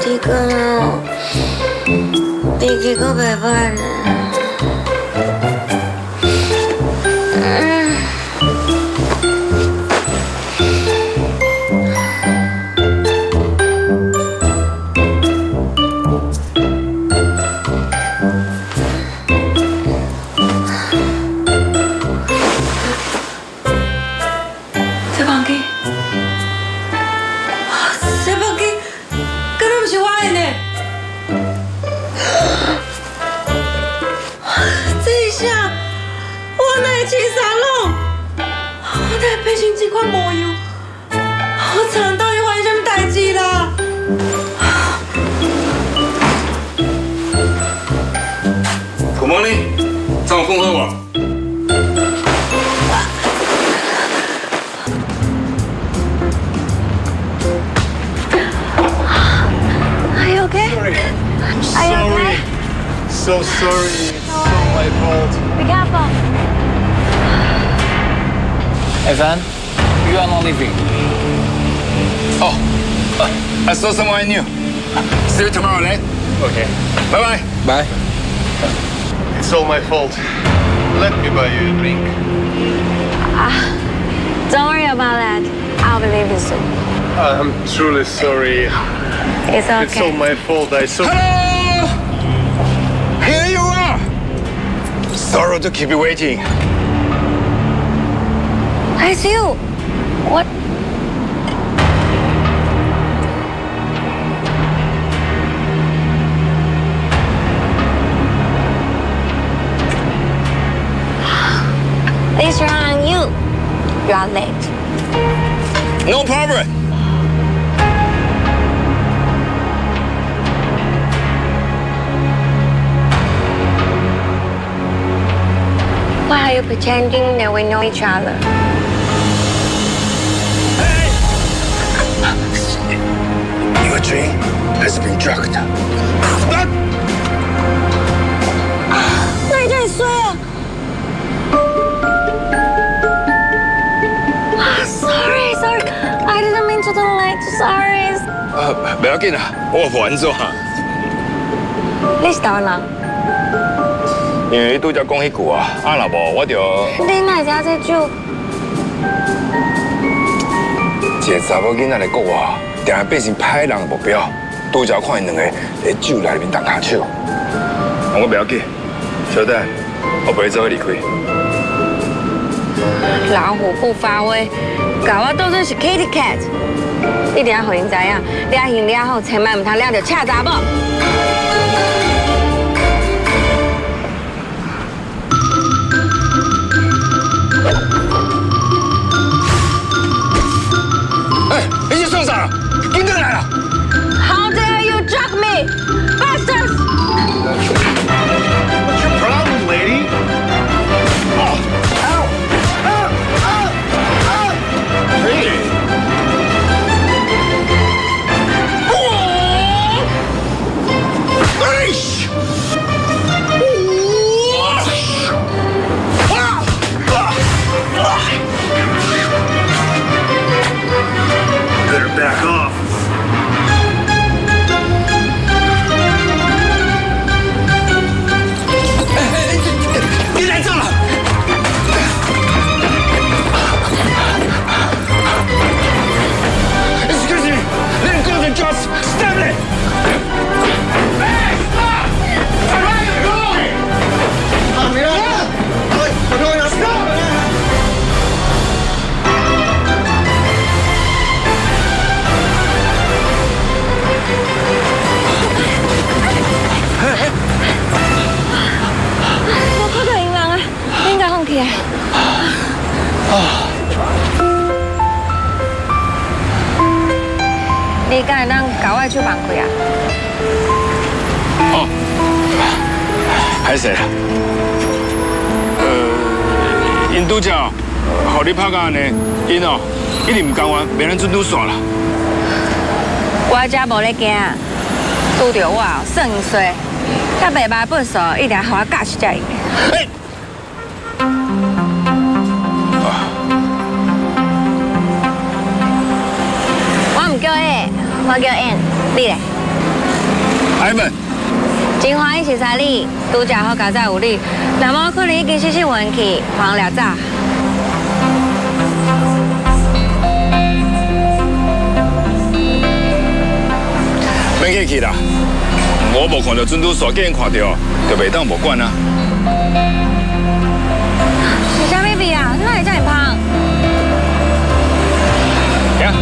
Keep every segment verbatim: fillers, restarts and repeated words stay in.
你讲哦，脾气阁袂歹呢。嗯。这房间。 青沙龙，我哪会变成这款模样？我惨到底发生什么代志啦？ Good morning， 张有讲好无？ Are you okay? Sorry. Are you okay? So sorry. It's all my fault. Be careful. Evan, you are not leaving. Oh, uh, I saw someone I knew. See you tomorrow, then. Okay. Bye bye. Bye. It's all my fault. Let me buy you a drink. Ah, don't worry about that. I'll be leaving soon. I'm truly sorry. It's okay. It's all my fault. I saw. Hello! Here you are. Sorry to keep you waiting. It's you. What? This round on you. You are late. No problem. Why are you pretending that we know each other? Hey! Your drink has been drugged. Stop! 那你这里衰啊 ！Sorry, sorry, I didn't mean to do late. Sorry. 呃，不要紧啦，我还做哈。 你是台湾人？ 因为你拄则讲迄句啊，啊若无我就。 你哪会知这酒？ 一个查某囡仔来国外，定下变成歹人的目标。拄则看因两个在酒内面动下手，啊，我不要紧，小等，我陪你做离开。 老虎不发威，搞我当作是 Kitty Cat。你一定要互因知影，抓行抓好，千万唔通抓着恰查某。 哎，你去送啥？警察来了 How dare you drug me, bastards! What's your problem, lady? Oh, ow! Ow! Ow! Ow! Hey! Eish! Better back off. 你来这了！ Excuse me, let go the drugs. Stop it! Hey! Stop! Where are you going? We're going to stop! Hey! 我看到银人啊，你应该放起来。啊！你敢会当搞我手放开啊？ 哦，歹势啦。呃，因拄则，互你拍到安尼，因哦一定唔甘愿，袂咱准拄煞啦。 我遮无咧惊，拄着我哦，算衰，较白白本数，一定互我教死才伊。 哎。 我唔叫 A， 我叫 N， 你咧？ 孩们， 真欢喜识你，拄则好佳哉有你，那么可能已经失去运气，黄了早。 免客气啦，我无看到准拄煞，竟然看到，就袂当无管啊。 是啥咪比啊？哪会这么胖？ 行。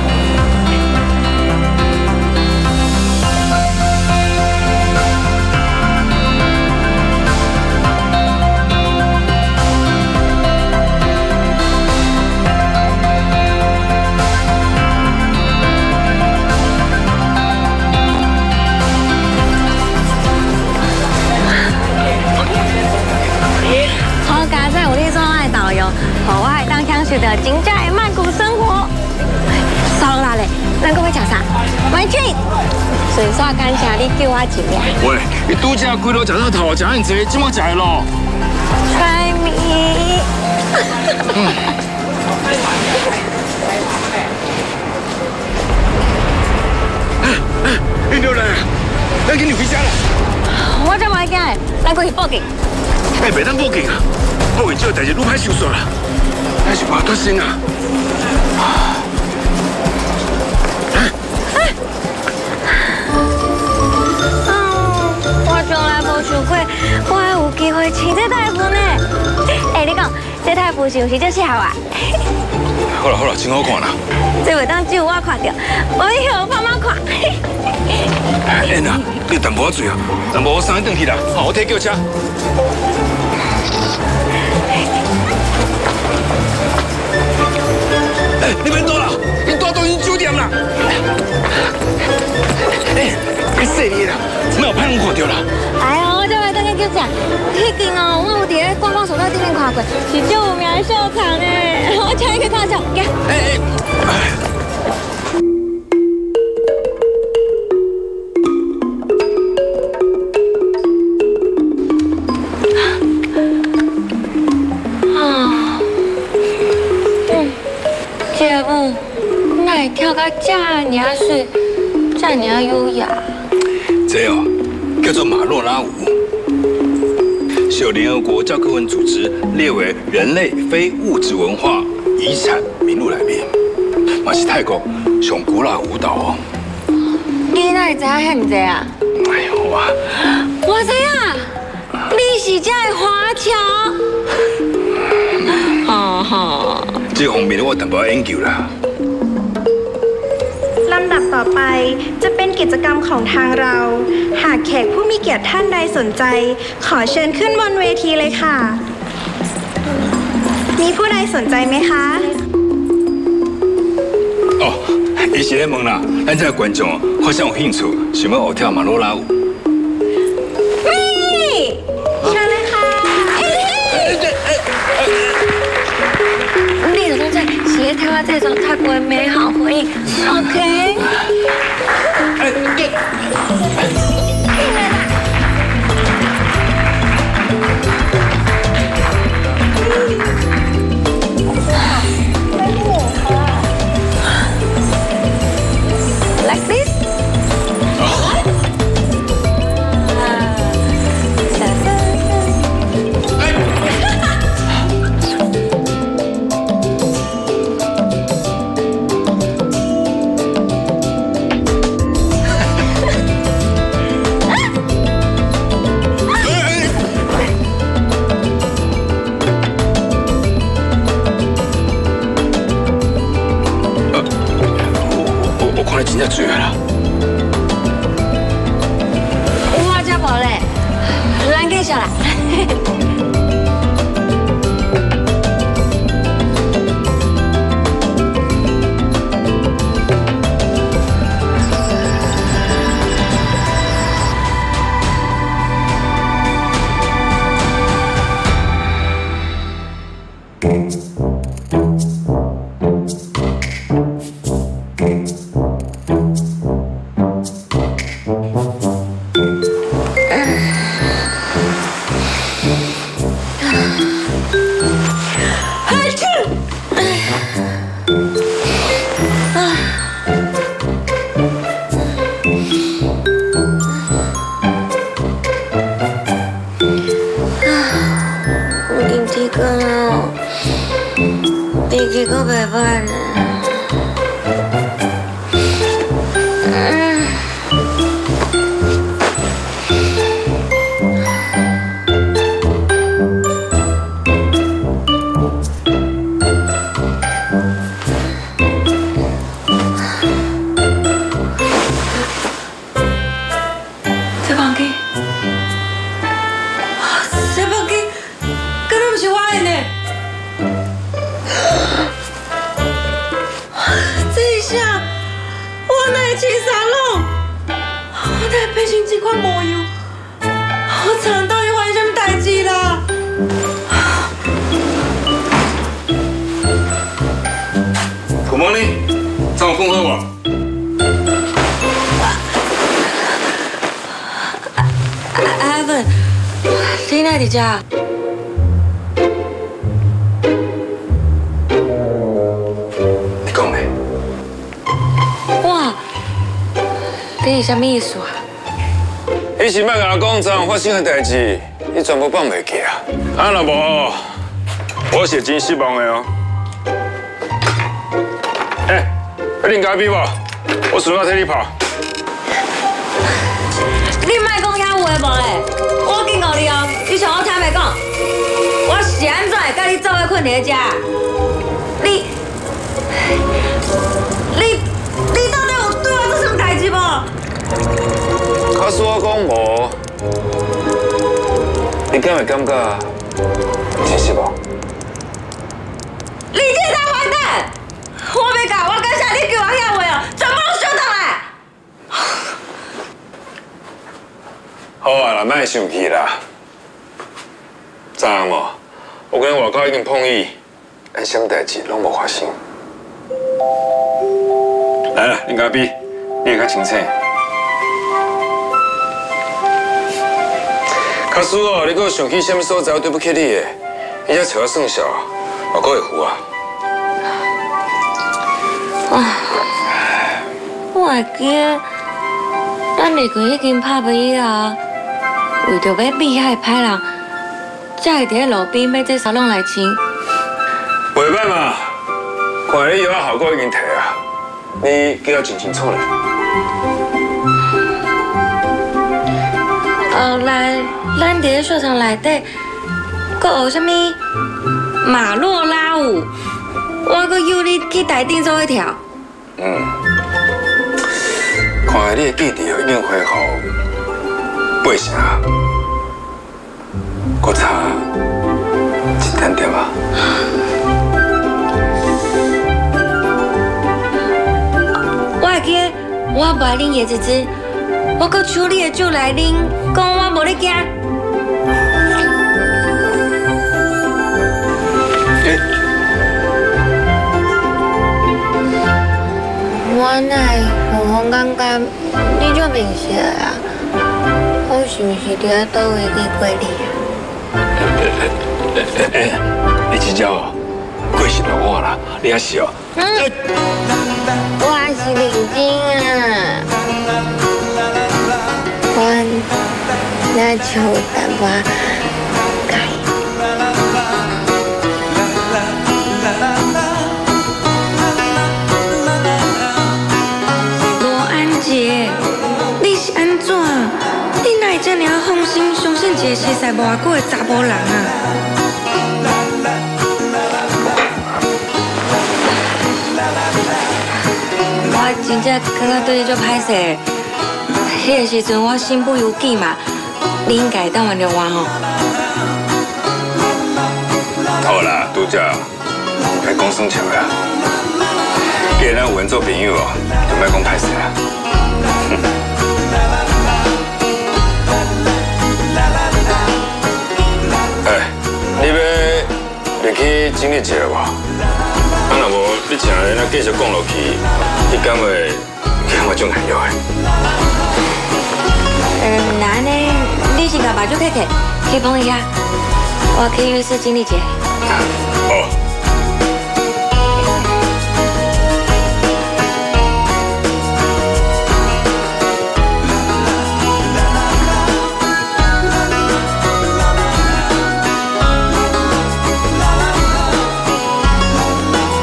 和我会当享受到真正的曼谷生活。爽啦嘞！咱搁要吃啥？买去。顺煞感谢你叫我一名。 喂，你拄则规路食到头，食很济，怎么食的咯 ？Try me。 你落来，咱紧就回家啦。 我才袂惊的，咱过去报警。 哎，袂当报警啊！报警之后，代志愈歹收煞啦。还是我较先啊！ 哦，我从来无想过我会有机会穿这台服呢。哎，你讲这台服是不是最适合我？ 好啦好啦，真好看啦。 这袂当只有我看到，我以后爸妈看。 哎呐，你淡薄仔水啊，淡薄我送你转去啦。好，我替叫车。哎，你别走了，你带到因酒店啦。哎，别说你啦，没有派人看到啦。 哎呀，我这摆等你叫啥？迄间哦，我有伫咧观光手册顶面看过，是最有名的秀场呢。我请你去看场，行。哎哎。跳到这尔水，这尔优雅。 这哦，叫做马洛拉舞，是由联合国教科文组织列为人类非物质文化遗产名录内面，嘛是泰国上古老舞蹈哦。 你哪会知影遐尼济啊？ 哎呦我， 我知影，你是这的华侨。哦吼， 这方面我淡薄研究啦。 ลำดับต่อไปจะเป็นกิจกรรมของทางเรา หากแขกผู้มีเกียรติท่านใดสนใจ ขอเชิญขึ้นบนเวทีเลยค่ะ มีผู้ใดสนใจไหมคะ哦，伊是咧问啦，咱这个观众好像有兴趣，想要学跳马洛拉舞。 นี่เชิญเลยค่ะ你的动作写台湾这种泰国的美好回忆 ，OK。哎，对。Like this. 真正醉啦！ 我才无咧，咱继续来。 天气可袂歹呢。嗯。 这房间，这房间，根本不是我的呢。 我哪会去沙龙？我哪会变成这款模样？我昨到底发生什么代志啦 ？Good morning， 早有困好无？ 阿文，你哪伫遮？ 你讲咩？ 哇，你是啥物意思啊？ 你是莫甲我讲昨晚发生的代志，你全部放袂记啊？啊，若无，我是真失望的哦。哎，要啉咖啡无？我顺便替你泡。 你莫讲遐有诶无诶，我警告你哦，你像我听袂讲，我是安怎会甲你做伙困伫遮？你，你。 你到底有对我做什么代志无？ 假使我讲无，你敢会感觉真失望？ 你这大坏蛋！我要讲，我感谢你叫我遐话哦，全部都收倒来。 好啊啦，莫生气啦。昨暗无，我跟外口已经碰伊，咱啥代志拢无发生。 来了，啉咖啡，你会较清醒。假使哦，你搁想起什么所在对不起你的，你才找我算账，我搁会负啊。 啊，我会记得，咱二群已经拍朋友啊，为着要避害歹人，才会伫咧路边买这沙龙来穿。 袂歹嘛，看你药啊效果已经摕啊。 你记得真清楚嘞。 后来，咱伫咧雪场内底，阁有啥物马洛拉舞，我阁约你去台顶做一跳。 嗯，看来你的记忆已经恢复八成，阁差一点点啊。 我会记得，我不爱啉椰子汁，我搁抽你的酒来啉，讲我无咧惊。我哪会有感觉你就明显啊？我是毋是伫咧倒位遇过你哎哎，你真正哦，过心了我啦，你也是哦。 嗯，我是认真啊，我那就淡薄改。罗安杰，你是安怎？你哪会这么放心相信一个熟悉无偌久的查某人啊？ 我真正感觉对你足歹势，迄个时阵我身不由己嘛，你应该当原谅我吼。 好啦，拄则别讲算笑啦。既然咱有缘做朋友哦，就莫讲歹势啦。哎，你要入去整理一下无？啊，若无你请人啊继续讲落去，你敢会敢会种难药的？ 嗯，那安尼你先甲目睭开开，去帮一下，我去浴室整理一下。 哦。 我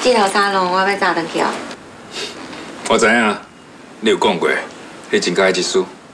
这套沙龙我要早回去哦。 我知影，你有讲过，你真介意这事。